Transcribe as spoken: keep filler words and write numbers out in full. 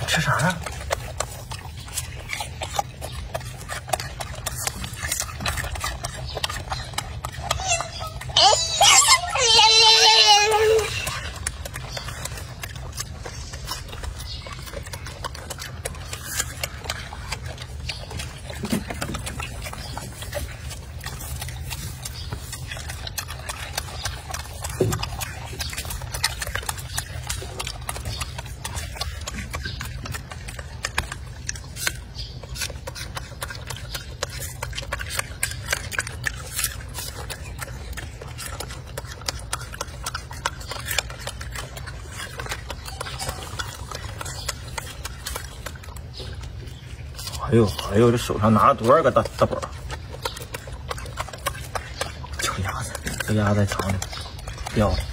吃啥呀？哎呦哎呦，这手上拿了多少个大大宝？这鸭子，这鸭子在厂里掉了。